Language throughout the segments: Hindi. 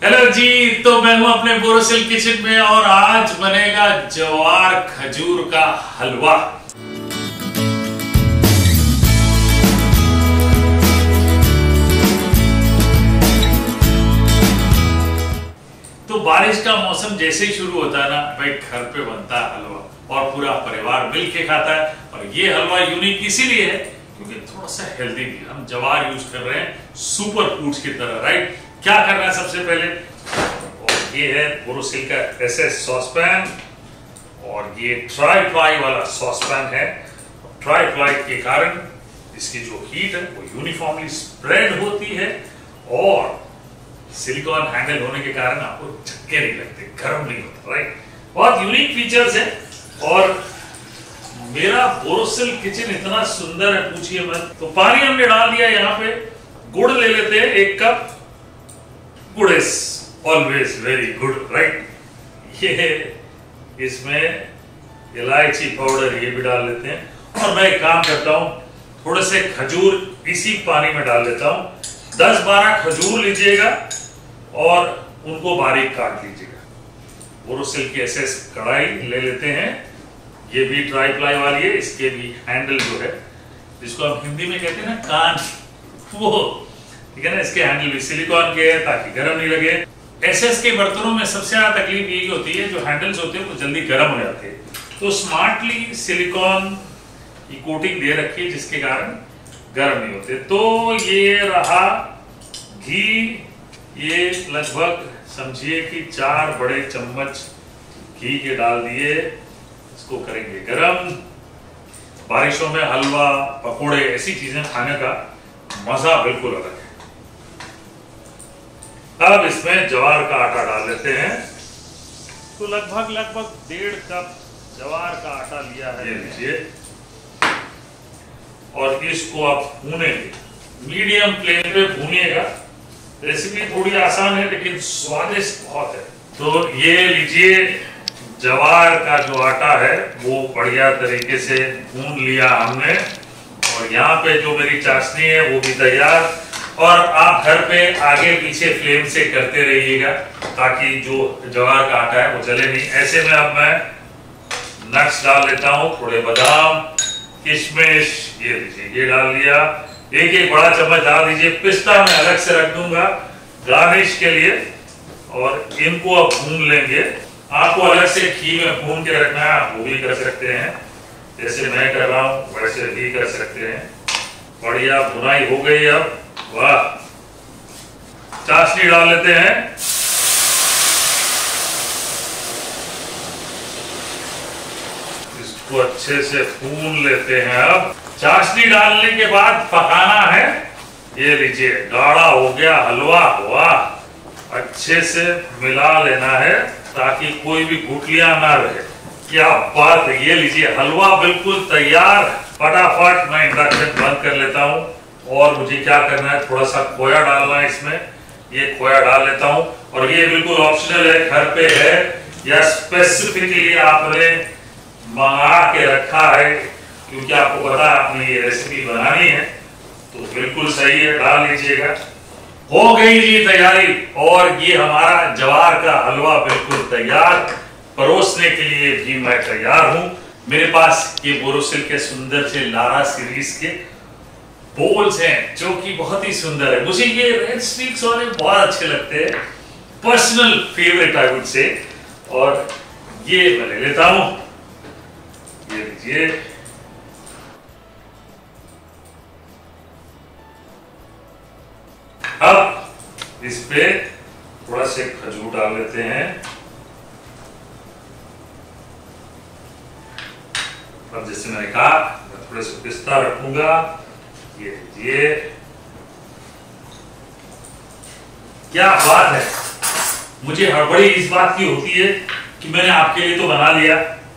हेलो जी, तो मैं हूं अपने बोरोसिल किचन में और आज बनेगा ज्वार खजूर का हलवा। तो बारिश का मौसम जैसे ही शुरू होता है ना भाई, घर पे बनता है हलवा और पूरा परिवार मिलके खाता है। और ये हलवा यूनिक इसीलिए है क्योंकि थोड़ा सा हेल्दी भी, हम ज्वार यूज कर रहे हैं सुपर फूड्स की तरह, राइट। क्या करना है सबसे पहले, और ये है बोरोसिल का SS सॉसपैन और ये ट्राई प्लाई वाला सॉसपैन है। ट्राई प्लाई के कारण इसकी जो हीट है वो यूनिफॉर्मली स्प्रेड होती है और सिलिकॉन हैंडल होने के कारण आपको झटके नहीं लगते, गर्म नहीं होता, राइट। बहुत यूनिक फीचर्स है और मेरा बोरोसिल किचन इतना सुंदर है पूछिए मत। तो पानी हमने डाल दिया, यहाँ पे गुड़ ले लेते हैं 1 कप। गुड़ is always very good, right. ये इसमें इलायची पाउडर ये भी डाल लेते हैं और मैं एक काम करता हूं, थोड़े से खजूर इसी पानी में डाल लेता हूं। 10-12 खजूर लीजिएगा और उनको बारीक काट लीजिएगा। बोरोसिल की SS कढ़ाई ले लेते हैं, ये भी ट्राई प्लाई वाली है। इसके भी हैंडल जो है जिसको हम हिंदी में कहते हैं ना कान, वो ठीक है ना, इसके हैंडल भी सिलिकॉन के हैं ताकि गर्म नहीं लगे। SS के बर्तनों में सबसे ज्यादा तकलीफ यही होती है, जो हैंडल्स होते हैं वो जल्दी गर्म हो जाते हैं। तो स्मार्टली सिलिकॉन की कोटिंग दे रखी है जिसके कारण गर्म नहीं होते। तो ये रहा घी, ये लगभग समझिए कि 4 बड़े चम्मच घी के डाल दिए, इसको करेंगे गरम। बारिशों में हलवा, पकोड़े, ऐसी चीजें खाने का मजा बिल्कुल अलग है। अब इसमें ज्वार का आटा डाल लेते हैं। तो लगभग 1.5 कप ज्वार का आटा लिया है, ये लीजिए। और इसको आप भूनेंगे, मीडियम फ्लेम पे भूनिएगा। रेसिपी थोड़ी आसान है लेकिन स्वादिष्ट बहुत है। तो ये लीजिए, ज्वार का जो आटा है वो बढ़िया तरीके से भून लिया हमने और यहाँ पे जो मेरी चाशनी है वो भी तैयार। और आप घर पे आगे पीछे फ्लेम से करते रहिएगा ताकि जो ज्वार का आटा है वो जले नहीं। ऐसे में अब मैं नट्स डाल लेता हूँ, थोड़े बादाम, किशमिश, ये लीजिए, ये डाल लिया। एक बड़ा चम्मच डाल दीजिए। पिस्ता मैं अलग से रख दूंगा गार्निश के लिए और इनको अब भून लेंगे। आपको अलग से घी में भून के रखना है, आप वो भी कर सकते हैं, जैसे मैं कर रहा हूँ वैसे भी कर सकते हैं। बढ़िया भुनाई हो गई। अब वाह, चाशनी डाल लेते हैं। इसको अच्छे से भून लेते हैं। अब चाशनी डालने के बाद पकाना है। ये लीजिए, गाढ़ा हो गया हलवा, वाह, अच्छे से मिला लेना है ताकि कोई भी गुठलियां ना रहे। क्या बात है, ये लीजिए, हलवा बिल्कुल तैयार। फटाफट मैं इंडक्शन बंद कर लेता हूँ और मुझे क्या करना है, थोड़ा सा खोया डालना है इसमें। ये खोया डाल लेता हूँ और ये बिल्कुल ऑप्शनल है, घर पे है या स्पेसिफिकली आपने मंगा के रखा है क्योंकि आपको पता है आपने ये रेसिपी बनानी है, तो बिल्कुल सही है, डाल लीजिएगा। हो गई जी तैयारी और ये हमारा ज्वार का हलवा बिल्कुल तैयार। परोसने के लिए भी मैं तैयार हूं। मेरे पास ये बोरोसिल के सुंदर से लारा सीरीज के बोल्स हैं जो कि बहुत ही सुंदर है। मुझे ये रेड स्टिक्स वाले बहुत अच्छे लगते हैं, personal favourite I would say. और ये मैं ले लेता हूं, ये लीजिए। अब इस पे थोड़ा से खजूर डाल लेते हैं। अब जैसे मैंने कहा, मैं थोड़े से पिस्ता रखूंगा, ये लीजिए। क्या बात है, मुझे हड़बड़ी इस बात की होती है कि मैंने आपके लिए तो बना लिया,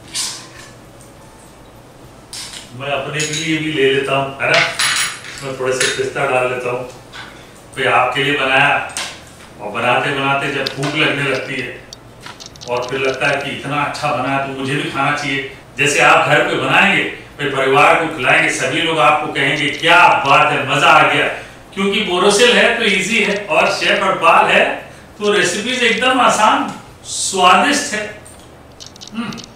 मैं अपने के लिए भी ले लेता हूं, है ना। मैं थोड़े से पिस्ता डाल लेता हूं। फिर आपके लिए बनाया और बनाते बनाते जब भूख लगने लगती है और फिर लगता है कि इतना अच्छा बना है तो मुझे भी खाना चाहिए। जैसे आप घर पे बनाएंगे, फिर परिवार को खिलाएंगे, सभी लोग आपको कहेंगे क्या बात है, मजा आ गया। क्योंकि बोरोसिल है तो इजी है और शेफ और बाल है तो रेसिपीज एकदम आसान, स्वादिष्ट है।